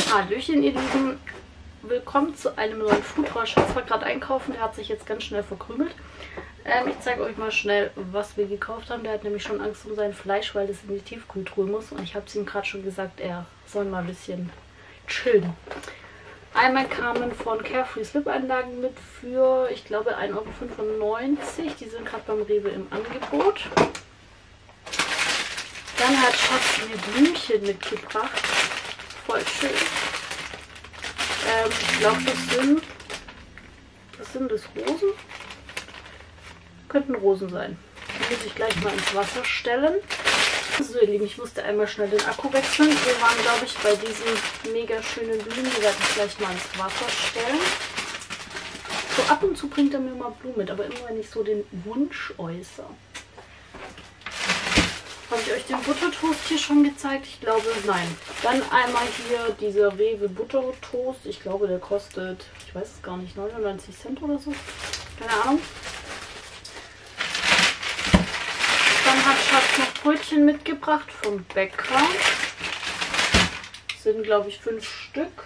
Hallöchen ihr Lieben, willkommen zu einem neuen Food Haul. Schatz war gerade einkaufen, der hat sich jetzt ganz schnell verkrümelt. Ich zeige euch mal schnell, was wir gekauft haben. Der hat nämlich schon Angst um sein Fleisch, weil das in die Tiefkühltruhe muss. Und ich habe es ihm gerade schon gesagt, er soll mal ein bisschen chillen. Einmal kamen von Carefree Slip-Einlagen mit für, ich glaube, 1,95 €. Die sind gerade beim Rewe im Angebot. Dann hat Schatz mir Blümchen mitgebracht. Voll schön. Ich glaube, das sind Rosen. Könnten Rosen sein. Die muss ich gleich mal ins Wasser stellen. So ihr Lieben, ich musste einmal schnell den Akku wechseln. Wir waren, glaube ich, bei diesen mega schönen Blumen. Die werde ich gleich mal ins Wasser stellen. So ab und zu bringt er mir mal Blumen mit, aber immer wenn ich so den Wunsch äußere. Habe ich euch den Buttertoast hier schon gezeigt? Ich glaube, nein. Dann einmal hier dieser Rewe Buttertoast. Ich glaube, der kostet, ich weiß es gar nicht, 99 Cent oder so. Keine Ahnung. Dann hat Schatz noch Brötchen mitgebracht vom Bäcker. Das sind, glaube ich, 5 Stück.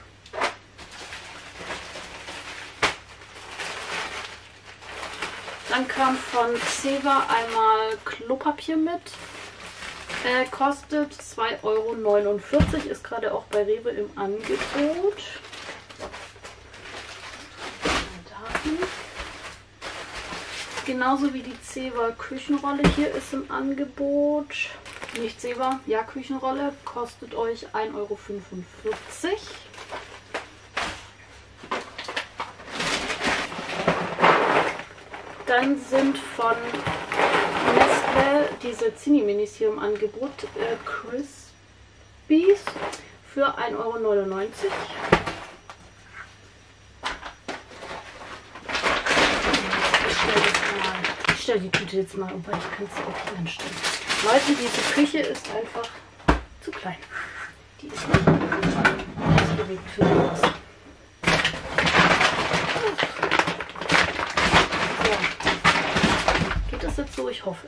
Dann kam von Zewa einmal Klopapier mit. Kostet 2,49 €. Ist gerade auch bei Rewe im Angebot. Genauso wie die Zewa Küchenrolle hier ist im Angebot. Nicht Zewa, ja Küchenrolle. Kostet euch 1,45 €. Dann sind von Nestle diese Zini-Minis hier im Angebot. Crispies für 1,99 €. Ich stelle die Tüte jetzt mal um, weil ich kann es auch hier hinstellen. Leute, diese Küche ist einfach zu klein. Die ist nicht ausgelegt für sowas. So. Geht das jetzt so? Ich hoffe.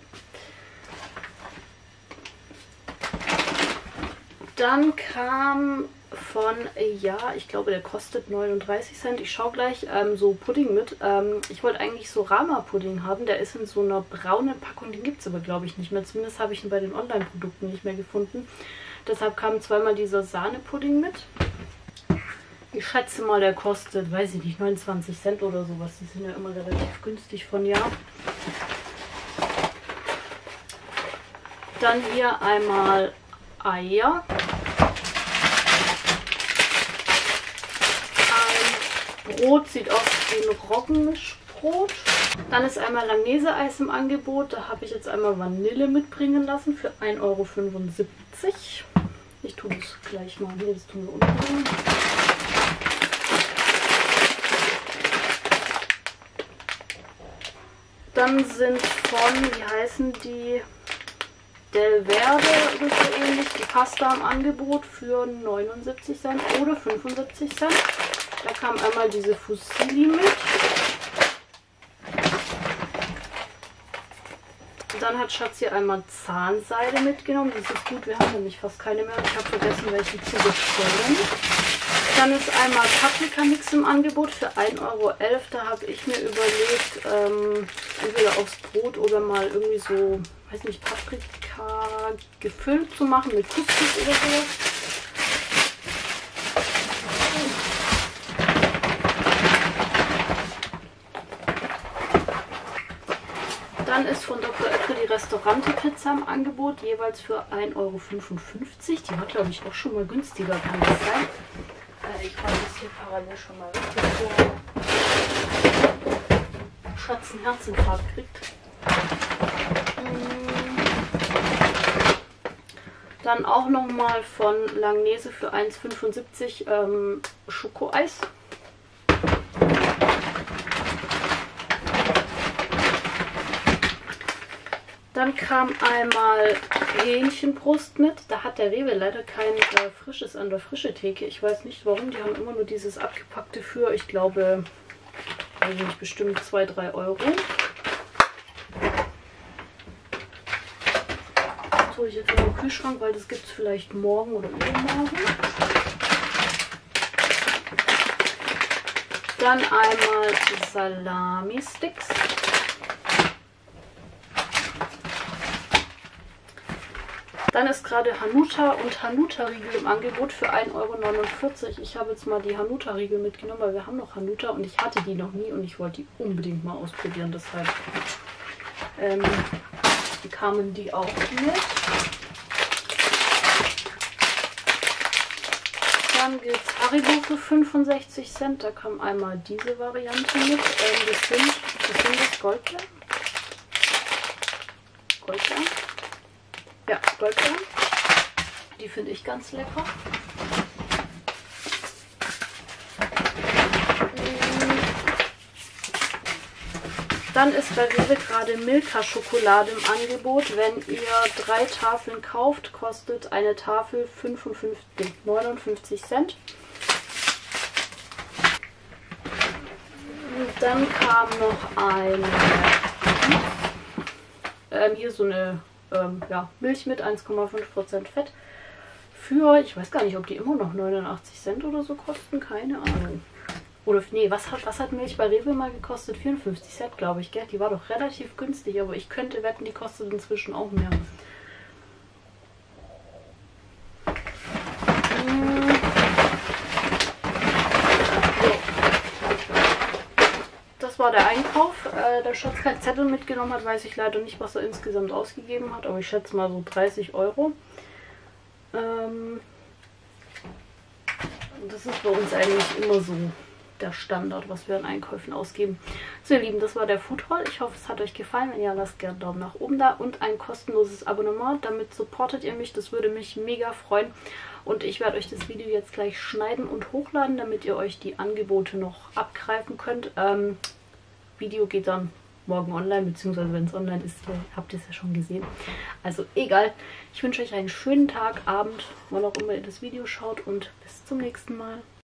Dann kam von, ja, ich glaube, der kostet 39 Cent. Ich schaue gleich so Pudding mit. Ich wollte eigentlich so Rama-Pudding haben. Der ist in so einer braunen Packung. Den gibt es aber, glaube ich, nicht mehr. Zumindest habe ich ihn bei den Online-Produkten nicht mehr gefunden. Deshalb kam zweimal dieser Sahnepudding mit. Ich schätze mal, der kostet, weiß ich nicht, 29 Cent oder sowas. Die sind ja immer relativ günstig von Jahr. Dann hier einmal Eier. Brot sieht aus wie ein Roggenmischbrot. Dann ist einmal Langnese-Eis im Angebot. Da habe ich jetzt einmal Vanille mitbringen lassen für 1,75 €. Ich tue das gleich mal hier, das tun wir unten. Dann sind von, wie heißen die, Del Verde oder so ähnlich, die Pasta im Angebot für 79 Cent oder 75 Cent. Da kam einmal diese Fusilli mit. Dann hat Schatz hier einmal Zahnseide mitgenommen. Das ist gut, wir haben nämlich fast keine mehr. Ich habe vergessen, welche zu bestellen. Dann ist einmal Paprika-Mix im Angebot für 1,11 €. Da habe ich mir überlegt, entweder aufs Brot oder mal irgendwie so, weiß nicht, Paprika gefüllt zu machen mit Couscous oder sowas. Dann ist von Dr. Oetker die Restaurante-Pizza im Angebot, jeweils für 1,55 €. Die war, glaube ich, auch schon mal günstiger, kann das sein? Ich mache das hier parallel schon mal richtig, bevor Schatz einen Herzinfarkt kriegt. Dann auch nochmal von Langnese für 1,75 € Schokoeis. Dann kam einmal Hähnchenbrust mit. Da hat der Rewe leider kein frisches an der frische Theke. Ich weiß nicht warum. Die haben immer nur dieses abgepackte für, ich glaube, also nicht bestimmt 2-3 €. Das hole ich jetzt in den Kühlschrank, weil das gibt es vielleicht morgen oder übermorgen. Dann einmal Salami-Sticks. Dann ist gerade Hanuta und Hanuta-Riegel im Angebot für 1,49 €. Ich habe jetzt mal die Hanuta-Riegel mitgenommen, weil wir haben noch Hanuta und ich hatte die noch nie und ich wollte die unbedingt mal ausprobieren. Deshalb kamen die auch mit. Dann gibt es Haribo für 65 Cent. Da kam einmal diese Variante mit. Das sind das Goldbeeren. Goldbeeren. Ja, Goldbeeren. Die finde ich ganz lecker. Dann ist bei Rewe gerade Milka-Schokolade im Angebot. Wenn ihr 3 Tafeln kauft, kostet eine Tafel 59 Cent. Dann kam noch eine hier so eine Milch mit 1,5% Fett für, ich weiß gar nicht, ob die immer noch 89 Cent oder so kosten, keine Ahnung. Oder nee, was hat Milch bei Rewe mal gekostet? 54 Cent, glaube ich, gell? Die war doch relativ günstig, aber ich könnte wetten, die kostet inzwischen auch mehr. Das war der Einkauf. Der Schatz keinen Zettel mitgenommen hat, weiß ich leider nicht, was er insgesamt ausgegeben hat, aber ich schätze mal so 30 €. Das ist bei uns eigentlich immer so der Standard, was wir an Einkäufen ausgeben. So ihr Lieben, das war der Food Haul. Ich hoffe, es hat euch gefallen. Wenn ja, lasst gerne einen Daumen nach oben da und ein kostenloses Abonnement. Damit supportet ihr mich. Das würde mich mega freuen. Und ich werde euch das Video jetzt gleich schneiden und hochladen, damit ihr euch die Angebote noch abgreifen könnt. Video geht dann morgen online, beziehungsweise wenn es online ist, habt ihr es ja schon gesehen. Also egal. Ich wünsche euch einen schönen Tag, Abend, wann auch immer ihr das Video schaut und bis zum nächsten Mal.